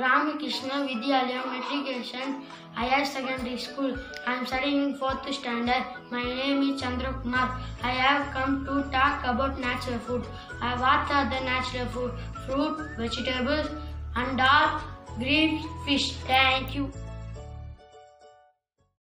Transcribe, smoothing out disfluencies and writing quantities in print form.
Ramakrishna Vidyalayam Matriculation Higher Secondary School. I am studying in 4th standard. My name is Chandra Kumar. I have come to talk about natural food. What are the natural food? Fruit, vegetables, and all green fish. Thank you.